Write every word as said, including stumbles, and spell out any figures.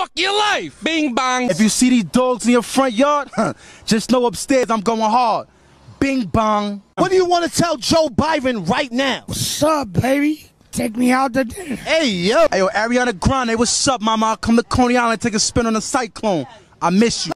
fuck your life. Bing bong. If you see these dogs in your front yard, just know upstairs I'm going hard. Bing bong. What do you want to tell Joe Biden right now? What's up, baby? Take me out to dinner. Hey, yo. Hey, yo, Ariana Grande, what's up, mama? I'll come to Coney Island and take a spin on the Cyclone. I miss you.